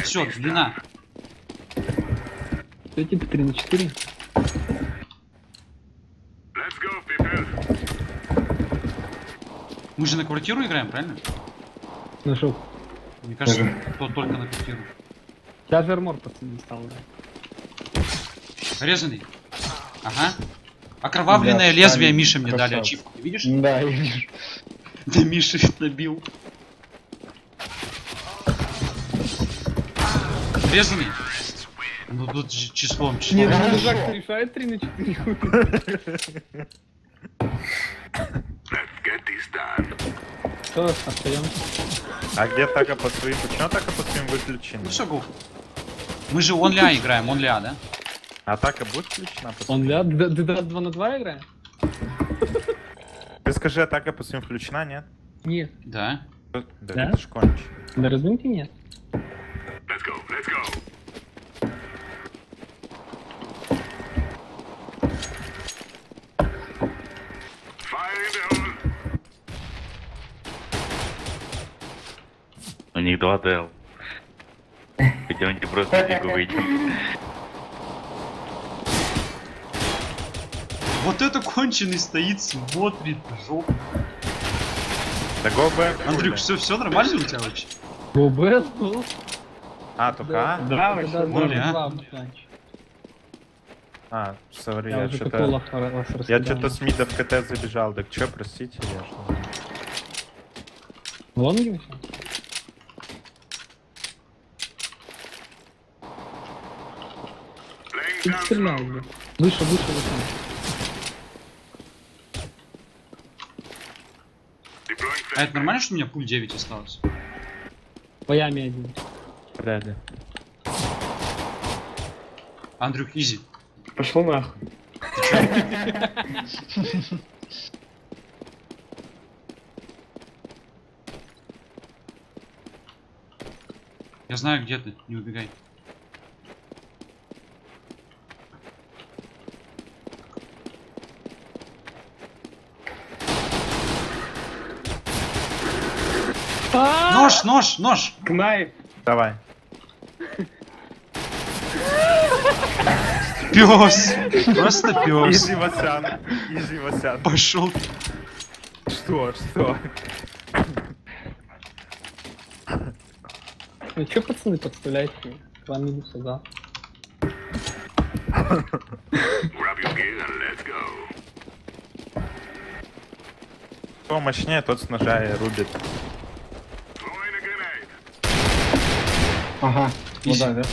Все, длина. Эти 3 на 4. Мы же на квартиру играем, правильно? Нашел. Мне кажется, то только на квартиру. Сейчас армор, пацаны, стал. Резаный. Ага. Окровавленное Да, лезвие встали. Миша мне дали. Красава. Ачивку. Ты видишь? Да, я вижу. Да Миша набил. Резаный. Ну тут числом. Нет, Хорошо. мужик решает 3 на 4. Что, остаемся? А где атака по своим? Почему атака по своим выключена? Ну все, гоу. Мы же онля играем, онля, да? Атака будет включена по Он своим? ля, 2 на 2 играем? Ты скажи, атака по своим включена, нет? Нет. Да. Да, Да? это ж конч. На разминке нет. У них 2 ДЛ. Идемте просто дигу выйдем. Вот это конченый стоит, смотрит, жопу. Да го Б. Андрюк, все нормально у тебя вообще? ГБ, ну. А, только А? Да, Да, вообще. ну, ля. Сори, Я я уже что-то... такой вас Я раскидал. что-то с мида в КТ забежал. Так чё, простите, я что? В лонге всё? Ты стреляй, бля. Выше. А это нормально, что у меня пуль 9 осталось? Твоями один. Вряд ли. Андрюк, изи. Пошло нахуй. Я знаю, где ты, не убегай. Нож! Кнайф. Давай. Пес! Просто пес. Изи Васян. Изи Васян. Пошел. Что? Ну чё, пацаны, подставляете? 2 минуса, да. Кто мощнее, тот с ножа и рубит. Ага. Ну Изи. да.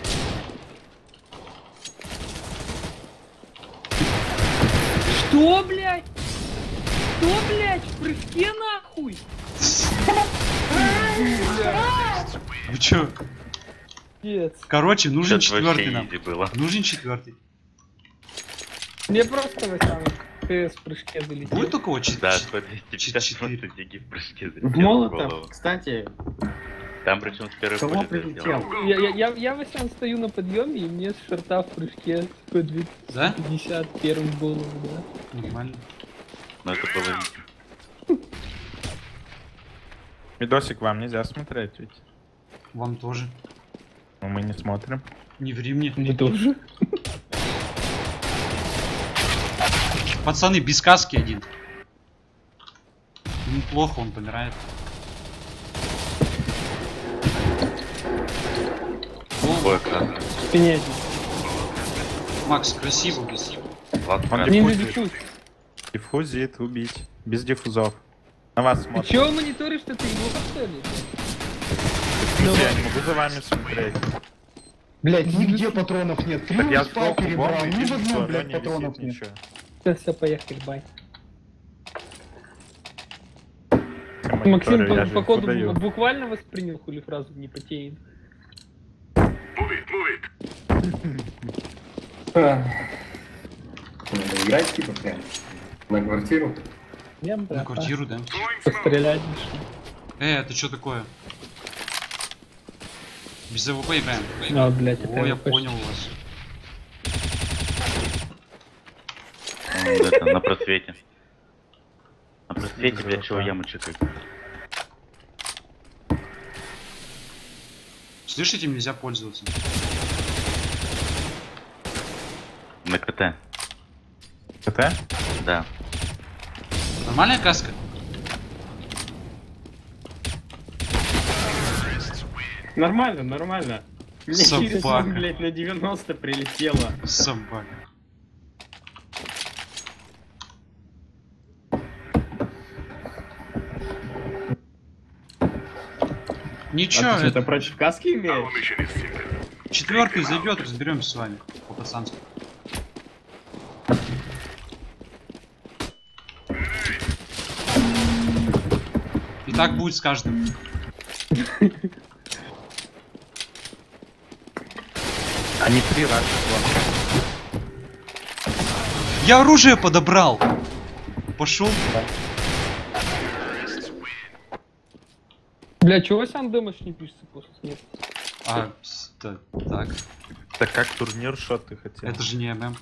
Что, блядь? Что, блядь? В прыжке нахуй? Вы чё? Нет. Короче, нужен Сейчас вообще четвертый нам. изи было. Нужен четвертый. Мне просто Васян КС в прыжке залетел. Будет у кого Да, 4? 150 просто диги в прыжке В залетел в Молотов, голову. кстати, Там причем с первой кого пули прилетел? залетел. Я Васян стою на подъеме, и мне с шарта в прыжке по Да? 250 первым в голову, да. Нормально. Но это было... Видосик вам нельзя смотреть ведь. Вам тоже. Но мы не смотрим. Не ври мне. Вы тоже? Пацаны, без каски один. Ему плохо, он помирает. Ой, как. В спине один. Макс, красиво, красиво. Ладно, Он как. Не диффузит. дефьюз. Диффузит, убить. Без диффузов. На вас Ты смотрим. чё мониторишь, что ты его что ли? Я не могу за вами смотреть. Блять, нигде патронов нет. Так я Три спал сбоку перебрал. бомбы Ни в вижу, что одном, оно блядь, не патронов висит нет. ничего. Все, поехали, бай. Мониторы, Максим, я же походу, их выдаю. буквально воспринял хули фразу «не потеем». Надо играть типа прям на квартиру. Я На квартиру, да? пострелять. Это что такое? Без АВП играем. А, блядь, это О, я АВП. понял вас. Это, на просвете. На просвете, блядь, чего яму чекать. Слышь, этим нельзя пользоваться. На КТ. КТ? Да. Нормальная каска? Нормально, нормально. Мне через, Собака. блядь, на 90 прилетело. Собака. Ничего, А ты это что-то против каски имеешь? четвертый зайдет, разберемся с вами по-пацански. И так будет с каждым. Они 3 раза. Я оружие подобрал. Пошел. Бля, чего сам дэмэдж не пишется после смерти? Так. Так как турнир, что ты хотел? Это же не ММ.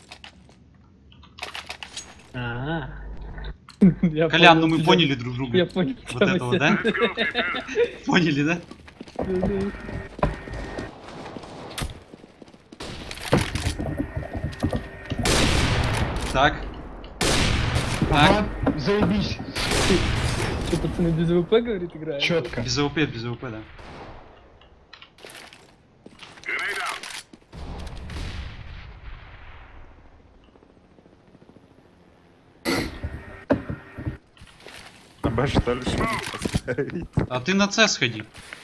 А. Колян, ну мы поняли друг друга. Я понял. Вот этого, да? Поняли, да? Так. Так. Ага, заебись. Что, пацаны, без ВП, говорит, играют? Четко. Без АВП, да. На Б что ли что-то поставить? А ты на С сходи.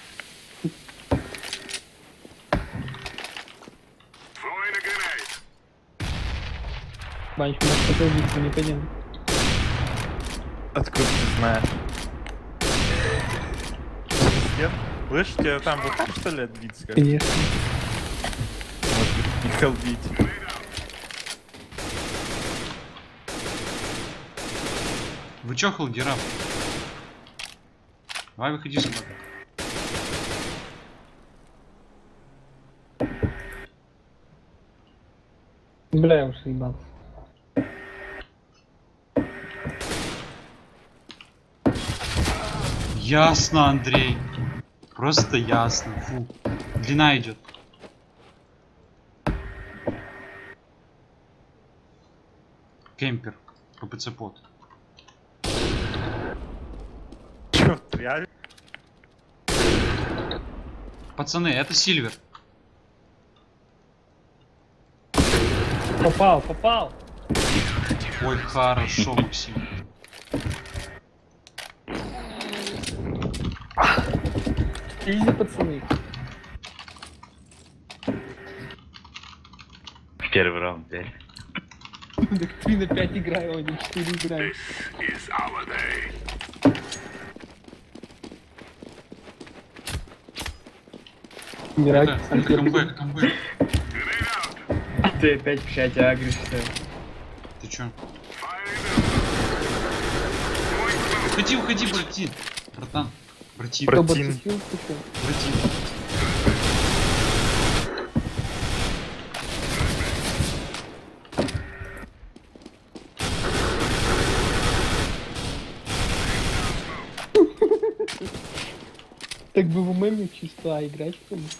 Банч, может, хотел биться, не пойдем. Откуда ты знаешь? Нет? Слышь, тебе там вот что ли отбить как? Конечно. Может быть, не колбить. Вы чё, халдера? Давай выходи, собака. Бля, я уж ебался. Ясно, Андрей. Просто ясно. Фу. Длина идет. Кемпер. КПЦ под. Чё, реально? Пацаны, это Сильвер. Попал. Ой, хорошо, Максим. Изи, пацаны. Первый раунд, блядь. Так 3 на 5 играю, а не 4 играю. Играть, сам Камбэк, камбэк. Ты опять в чате агришься. Ты чё? Уходи, братин. Братан. Братин. Кто Братин. подсветил, ты чё? Братин. Так бы в меме чисто, а играть в кому?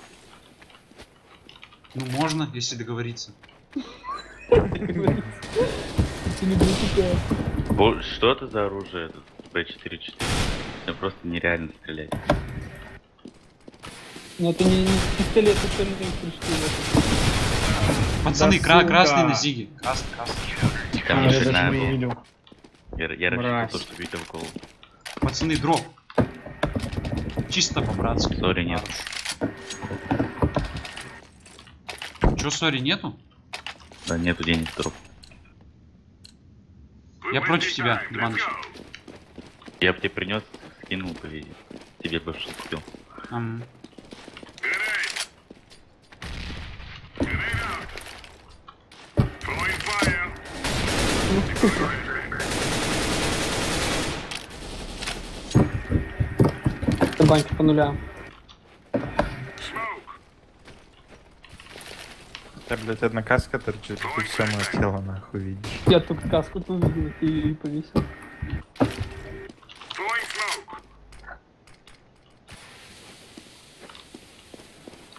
Ну можно, если договориться. Ты не будет такое. Что это за оружие этот Б4-4? Это просто нереально стрелять. Ну это не пистолет, это что-нибудь пришли. Пацаны, сука. красный на Зиге. Красный. Там Я ни даже хрена не было. видел. Я рассчитывал Мразь. то, что бить в голову. Пацаны, дроп. Чисто по-братски. Сори, нет. Чё, сори, нету? Да нету денег дроп. Я против тебя, Иваныч. Я бы тебе принес, скинул бы и тебе бы что купил. Это банька по нулям. Да, блядь, одна каска торчит, и ты все мое тело нахуй видишь. Я только каску тут увидел и повесил.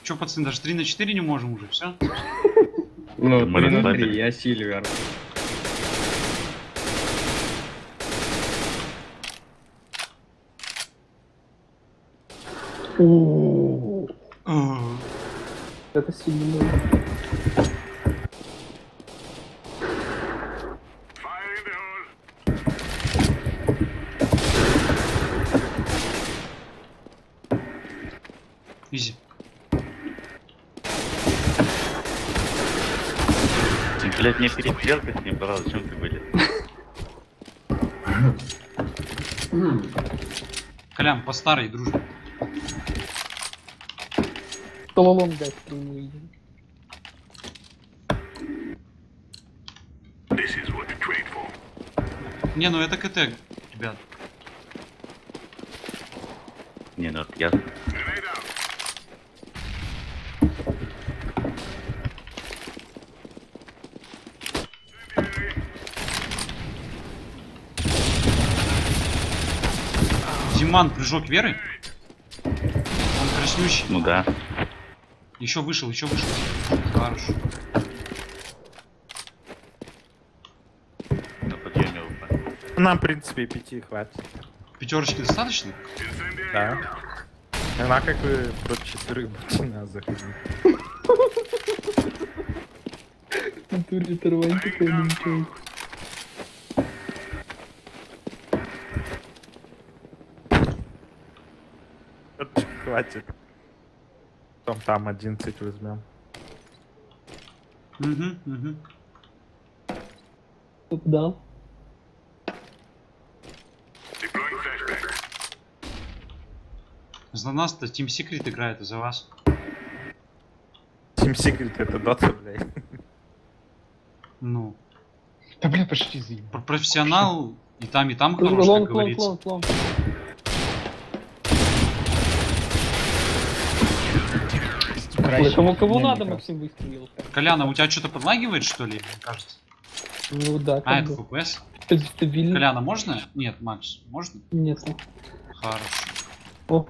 Чё, пацаны, даже 3 на 4 не можем уже, все? Ну, Мы 3 на расслабились. 3, я Сильвер. О, это сильно. Изи. Блять, мне перестрелка с ним была, зачем ты вылез? Колян, по старой дружбе. Тололом дать прямую идем. Не, ну это КТ, ребят. Не, ну это ясно. Зиман, прыжок веры. Он краснющий. Ну да. Еще вышел, еще вышел. Хорошо. На подъеме упал. Нам, в принципе, 5 хватит. Пятерочки достаточно? Да. Она как вы против 4 будете нас заходить. В натуре оторвань такой ничего. Хватит. Потом там 11 возьмем. Угу. Кто дал? За нас-то Team Secret играет, и за вас. Team Secret это Dota, блядь. Ну, Да бля, почти заебал. профессионал и там хорош, как Лонг, говорится. лонг. Ой, кого надо, Максим выстрелил. Коляна, у тебя что-то подлагивает, что ли, мне кажется? Ну да, А, как это бы. FPS? Стабильно. Коляна, можно? Нет, Макс, можно? Нет. Хорошо. О.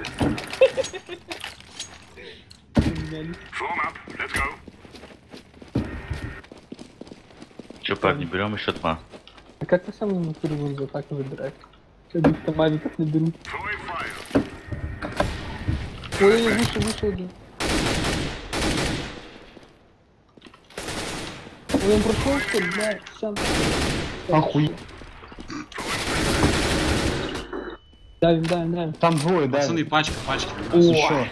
Че, парни, берем еще 2. А как вы сами на турбон за так выбираете? Что там мавиков не берут? Ой, вышел один. Ой, он прошел, что ли? Да, сам. Охуеть. Давим. Там двое, да. Пацаны, пачка. Еще.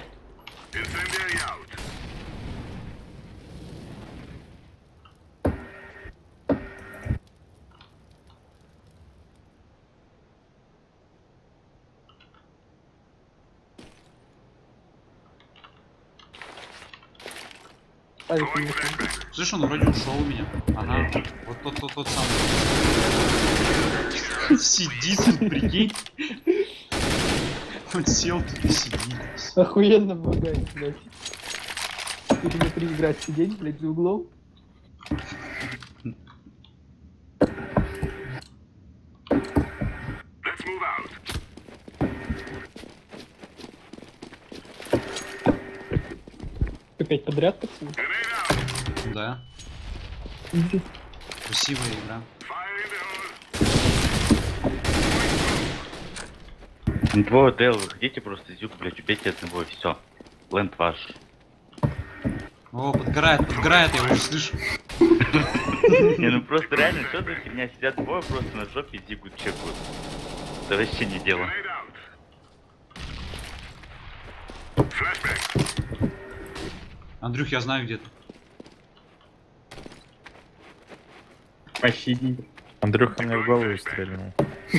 Слышь, он вроде ушел у меня. Ага, вот тот самый. Сидит тут, прикинь. Он сел тут и сидит. Охуенно помогает, блядь. 4 на 3 играть, сидеть, блядь, за углом. Опять подряд, пацаны? Да, Иди. красивая игра. Двое Дэл, вы хотите просто зюк, блять, убейте одного и все. Ленд ваш. О, подгорает, я уже слышу. Не, ну просто реально, что за херня? Сидят двое просто на жопе и зигут чекают. Это вообще не дело. Андрюх, я знаю, где ты. Пощади. Андрюха мне в голову стрельнул.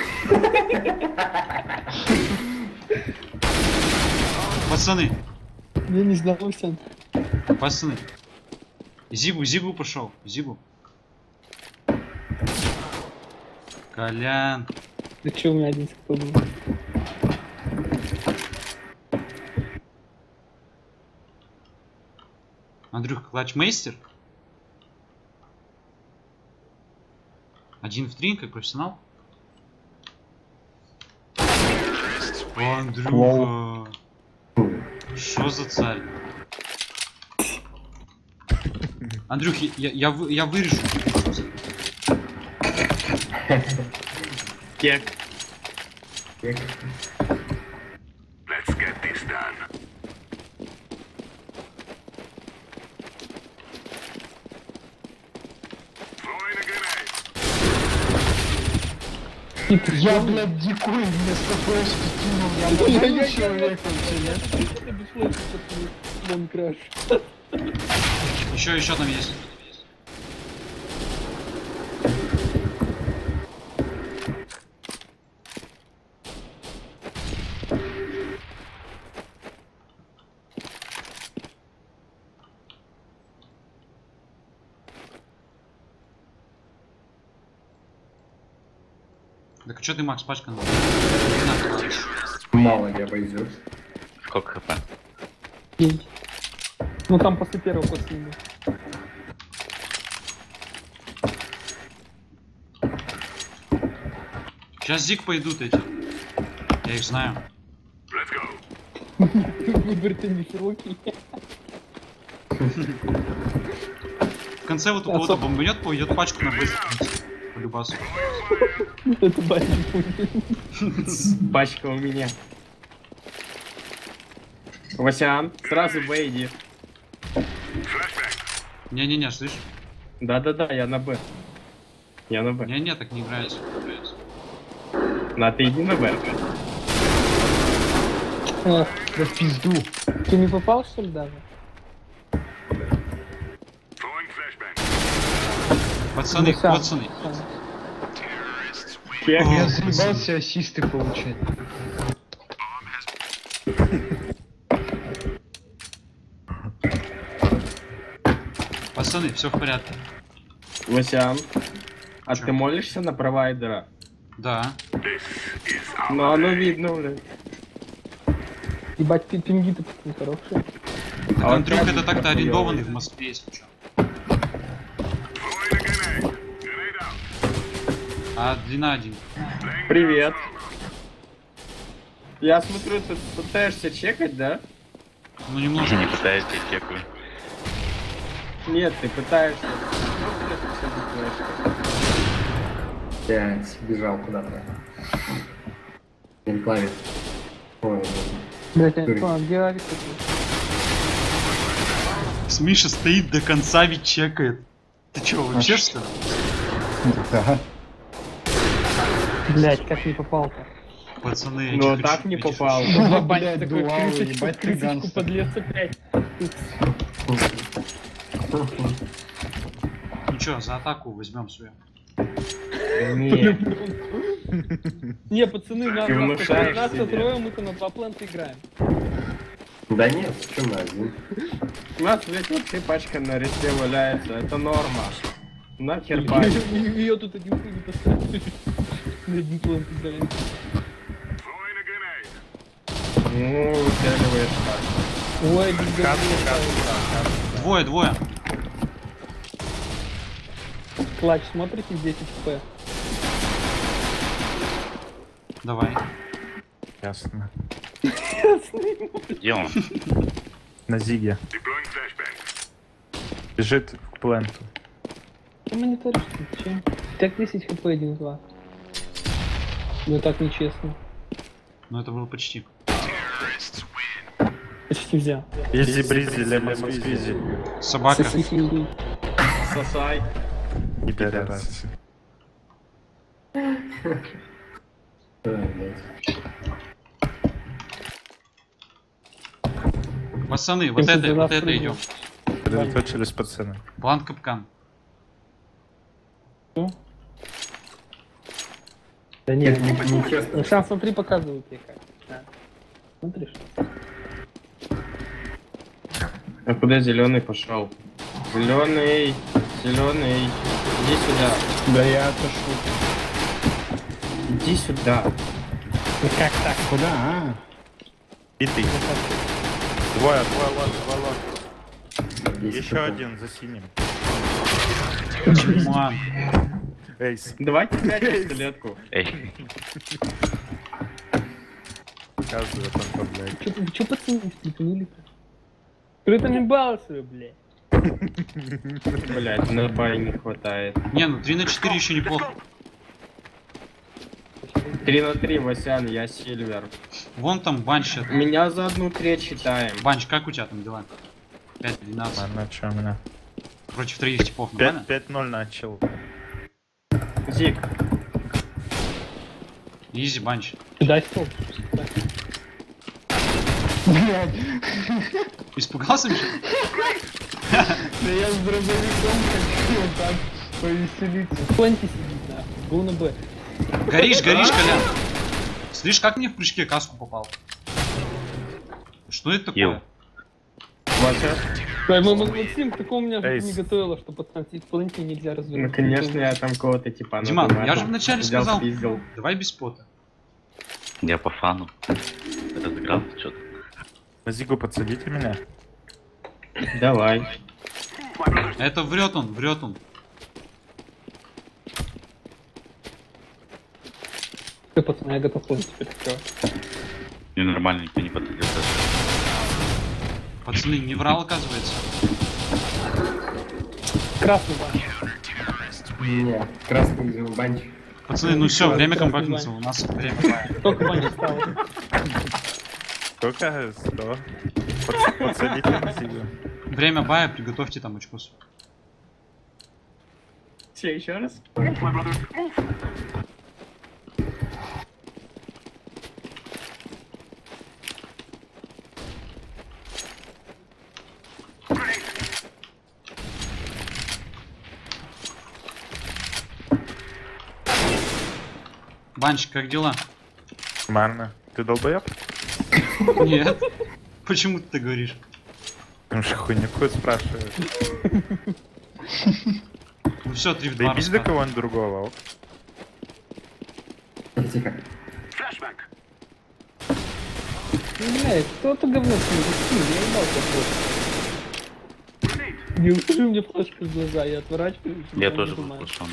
Пацаны, Я не знал, Усян. пацаны. Зигу пошел, Зигу. Колян. Да че у меня один кто был? Андрюх, клатчмейстер? 1 в 3, как профессионал? О, Андрюха. Что за царь? Андрюх, я вырежу. Кек. Я, блядь, дикую вместо флешки кинул. Я нормальный человек вообще, нет? Это без флешки, пацаны. Краш. Еще там есть. Так что ты, Макс, пачка надо? Мало не обойдешь. Сколько хп? Ну там после первого последнего. Сейчас зиг пойдут эти. Я их знаю. Выбор-то не широкий. В конце вот у кого-то бомбанет, пойдет пачку на бейс. По любасу. Это батя. Пачка у меня. Васян, сразу Б иди. Не-не-не, слышь? Да-да-да, я на Б. Я на Б. Не-не, так не играется. На, ты иди на Б. Ах, да в пизду. Ты не попал, что ли, даже? Пацаны, Ну, сам. пацаны. Кек. О, Я заебался ассисты получать. Пацаны, все в порядке. Васян, а Чё? ты молишься на провайдера? Да. Ну, оно видно, блядь. Ебать, пинги-то хорошие. Так А вот Андрюх, так это так-то хуёвый. арендованный в Москве, если что. А длина 1. Привет. Я смотрю, ты пытаешься чекать, да? Ну немножко. Не пытаюсь, я чекаю. Нет, ты пытаешься. Ну, блядь, всё флешка. Я сбежал куда-то. Энклаве. Ой, Блять, а где Авик такой? Миша стоит до конца, ведь чекает. Ты чё, вообще что ли? Блять, как не попал-то? Пацаны, я Ну, не так хочу, не я хочу. попал. Блять, такой крысочку подлец опять. Ничего, за атаку возьмем свою. Не, Не, пацаны, Ты внушаешь нас себе. трое, мы-то на 2 плента играем. да нет, в чем на один? у нас, блядь, вообще пачка на респе валяется. Это норма. Нахер пачка. Ее тут один хуй не поставили. На 1 плент играем. Ну, уцеливаешь так. Ой, Двое. Клатч, смотрите, 10 хп. Давай. Ясно. Где он? На Зиге. Бежит к пленту. Ты мониторишь, ты че? Так 10 хп 1-2. Ну так нечестно. Ну это было почти. Почти взял. Изи бризи, лемон сквизи. Собака. Сосай. И пидорас. Пацаны, вот это идем. Сосредоточились пацаны. План капкан. Да нет, Нечестно. ну сам смотри, показывают тебе как. Да. Смотришь? А куда зеленый пошел? Зеленый. Иди сюда. Да я отошел. Иди сюда. Ну как так? Куда? Битый. Двое лаг. Еще один за синим. Ман. Эйс. Давайте опять пистолетку. Эй, Показывает он, блядь. Чё пацаны степнули-то? Кто-то не бался, блядь. Блять, на бай не хватает. Не, ну 3 на 4 еще неплохо. 3 на 3, Васян, я Сильвер. Вон там Банч. Меня за 1/3 считаем. Банч, как у тебя там дела? 5-12. Ладно, чё у меня? Против 3 типов, нормально? 5-0 начал. Зик, Изи, Банч. Дай стоп. Блядь, Испугался, Миша? да я с дробовиком хочу вот так повеселиться. Пленти сидит, да. Был на Б. Горишь, Колян. Слышь, как мне в прыжке каску попал? Что это такое? Вася, Максим, такого меня Эйс. не готовила, что пацан сидит в пленти нельзя ну развернуть. конечно я там кого-то типа Диман, надумал. я же вначале Взял, сказал, спиздил. давай без пота. Я по фану. Разыгрался что-то. На Зигу подсадите меня. Давай. Это врет он. Все, пацаны, я готов пленти теперь открывать. Мне нормально никто не подходил даже. Пацаны, не врал, оказывается. Красный банк. Не, красный взял банч. Пацаны, ну все, время Красный компактнется, у нас время. Только банк стал. Сколько? 100. Подсадите на Зигу. Время бая, приготовьте там очкос. Че, еще раз? Банчик, как дела? Нормально. Ты долбоёб? Нет. Почему ты так говоришь? Потому что хуйню какую спрашиваешь. Ну все, 3 в 2 Доебись до кого-нибудь другого. ок. Тихо. Блядь, кто-то говно скинул, я ебал как Не укажи мне флешку в глаза, я отворачиваюсь. Я не тоже был понимаю. сплошённый.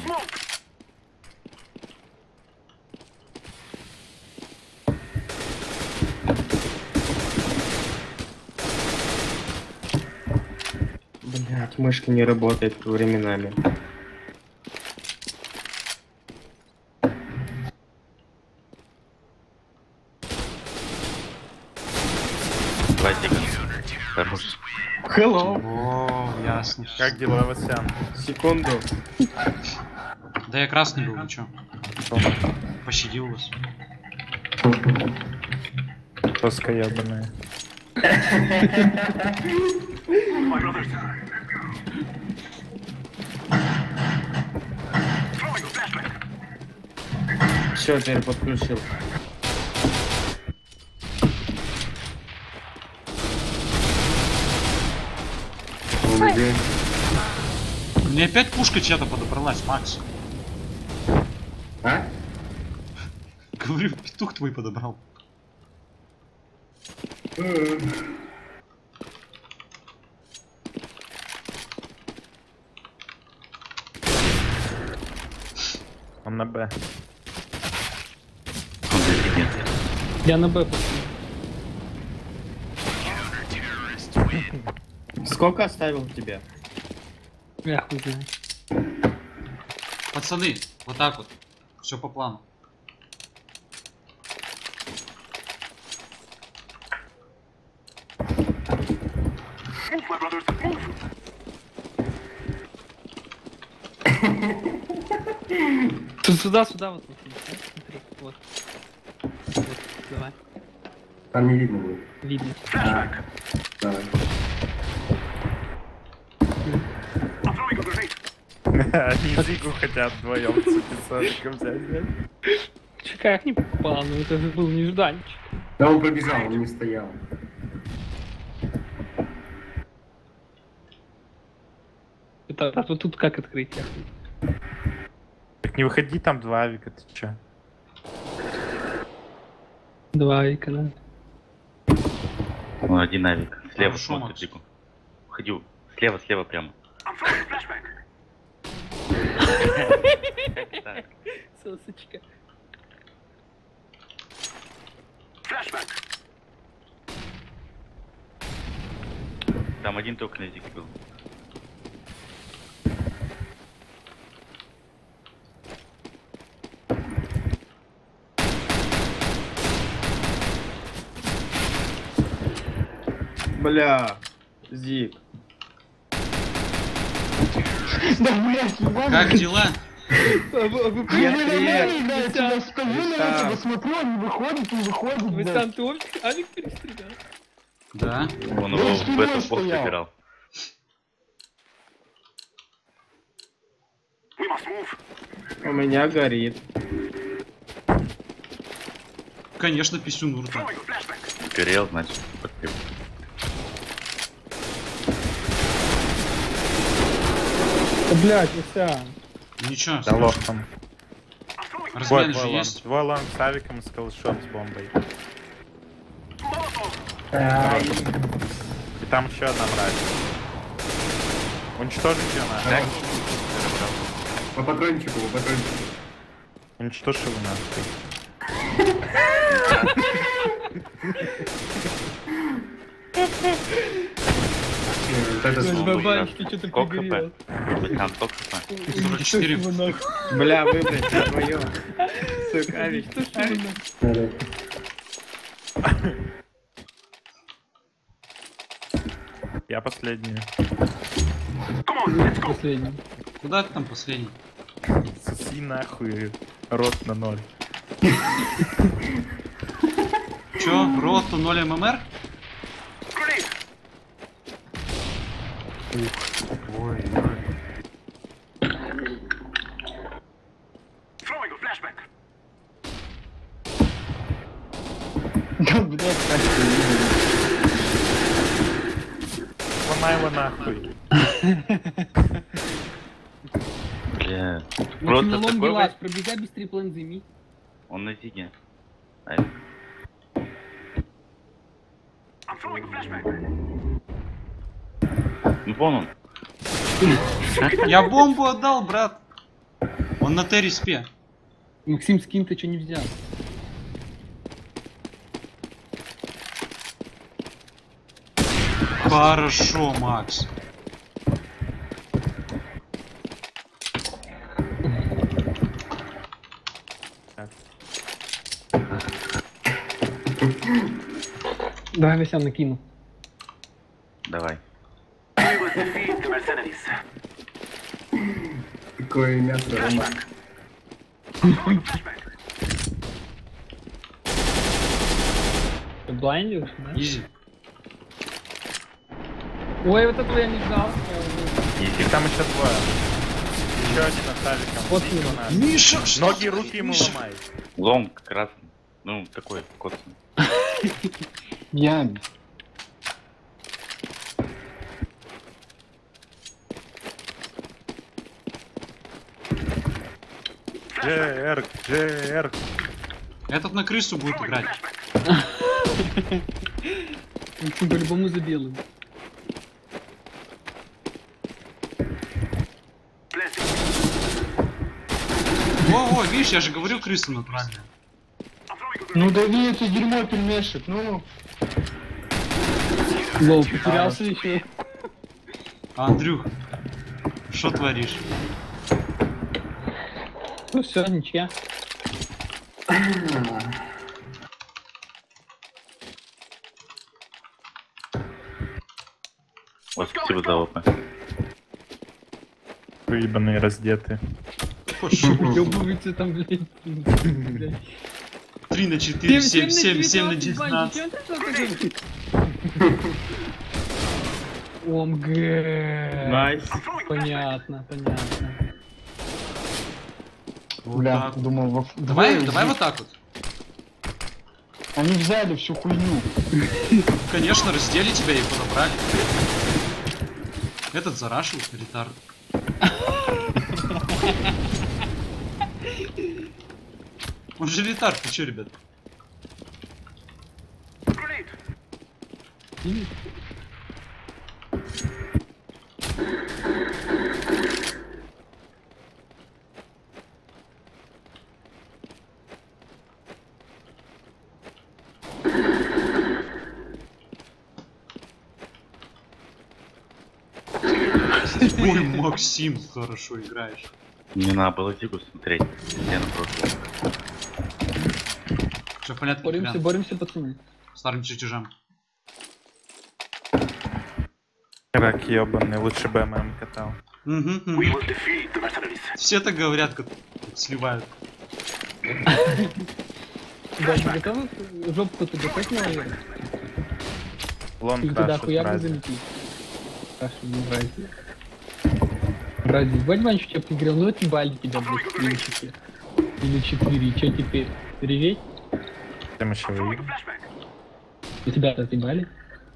Блять, мышка не работает временами. Давай, Зига. Хорош. Hello. О, ясно. Как дела, Васян? Секунду. Да я красный был, ну чё? Пощадил вас. Тоска ебаная. Все, теперь подключил. Мне опять пушка чья-то подобралась, Макс. А? Говорю, петух твой подобрал. Он на Б. Он здесь нет. Я на Б пошел. Сколько оставил тебе? Я хуй знаю. Пацаны, вот так вот. Все по плану. Тут сюда, вот. Смотри, вот. Вот, давай. Там не видно будет. Видно. А, давай. Они Зигу хотят вдвоем с взять, блядь. Че как не попал, ну это же был нежданчик. Да он пробежал, он не стоял. Это, а вот тут как открыть? Я хуй. Так не выходи, там 2 авика, ты чё? Два века, да. Ну, один авик. Слева Хорошо, смотрит Макс. Зигу. Ходил. Слева прямо. Как так? Сосочка. Там один только на Зиге был. Бля, Зик. Да, блядь, ебаный. Как дела? Вы нормально играете, я скажу на этого, смотрю, он не выходит, Вы блядь. сам ты Алик перестрелял? Да. Он Я его в в спиной этот бокс стоял. играл. У меня горит. Конечно, писюн урта. Горел, значит, подпил. Да, блядь, Вася. Ничего, Да лох там. размен Вот, же есть. Два лонг с авиком, с калашом, с бомбой. И там еще одна мразь. Уничтожить ее надо. По патрончику, по патрончику. Уничтожь его нахуй. Вот это Бабанчик, ты что-то Сколько пригорел. хп? Там сколько хп? 44. Бля, выбрать вдвоем. Сука, Авик. надо. Я последний. Последний. Куда ты там последний? Соси нахуй. Рот на 0. Чё, роту 0 ММР? Да, блядь, как Сломай его нахуй. Бля. Ну, Просто на лонге такой лаз, вот. пробегай без трипл займи. Он на зиге. Ай. Ну вон он. Я бомбу отдал, брат. Он на Т-респе. Максим, скин ты что не взял? Хорошо, Макс. Давай, Вася, накину. Давай. Такое мясо, Рома. Ты блайндишь, да? Изи. Ой, вот этого я не ждал. И там еще двое. Еще один от авиком. Вот Еще именно. надо. Миша, что Ноги, ты, руки ему Миша? ломай. Лонг красный. Ну, такой коцный. я. ЖР. Этот на крысу будет играть. Максим по-любому за белым. Во-во, видишь, я же говорю, крыса натуральная. Ну дави это дерьмо, пельмешек, ну. Лол, потерялся еще. Андрюх, что творишь? Ну все, ничья. Вот спасибо за ОП. Выебанные, раздеты. Ёбывается там, блядь. 3 на 4, 7, 7, 7 на 19. ОМГ. Найс. Понятно, понятно. Вот Бля, так. думал, Давай вот так вот. Они взяли всю хуйню. Конечно, раздели тебя и подобрали. Этот зарашил, ретард. Он же ретард, ты чё, ребят? Ой, Максим, хорошо играешь. Не надо было Зигу смотреть. Я на прошлом. Все в порядке, Боремся, ребят. боремся, пацаны. Старым чертежам. Рак ебаный, лучше бы ММ катал. Все так говорят, как сливают. Да, ты готов? Жопку ты готов, наверное? Лонг Или туда рашит хуяк сразу. залетит? Саша, не нравится. Ради, Вадьманчик тебя пригрел, ну отъебали тебя, блядь, клинчики. Или 4, и чё теперь? Реветь? Там еще выиграл. И тебя отъебали?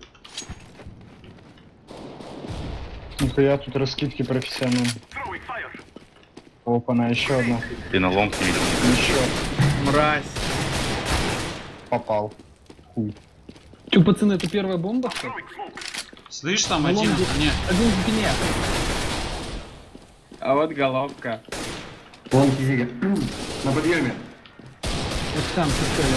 Ну-ка тут раскидки профессиональные. Опа-на, еще одна. Ты на лонг не видел. Еще. Мразь. Попал. Хуй. Чё, пацаны, это первая бомба, что ли? Слышь, там На один? лонге. Не. Один в спине. А вот головка. Вон Зига. На подъеме. Вот там,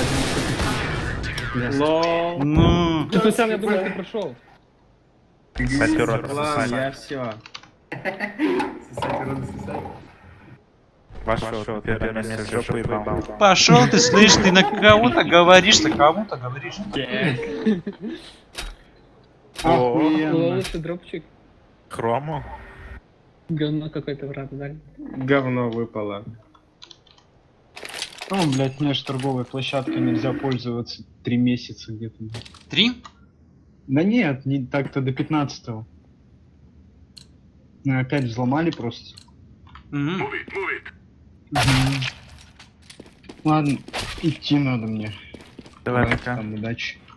ты что, Лол. Ну. Ты, пацан, я думал, ты прошел. Кстати, рот Ладно, сосать. я все. Сосать, рода сосать. Вошел, первое место жопу ебал. Пошел ты, слышь, ты на кого-то говоришь, ты кому-то говоришь. Охуенно. Лолочка, дропчик. Хрому? Говно какой-то враг дали. Говно выпало. Ну, блядь, мне ж торговой площадкой нельзя пользоваться 3 месяца где-то. 3? Да нет, не так-то до 15-го. Ну, опять взломали просто. Угу. Ладно, идти надо мне. Давай, пока. Там, удачи.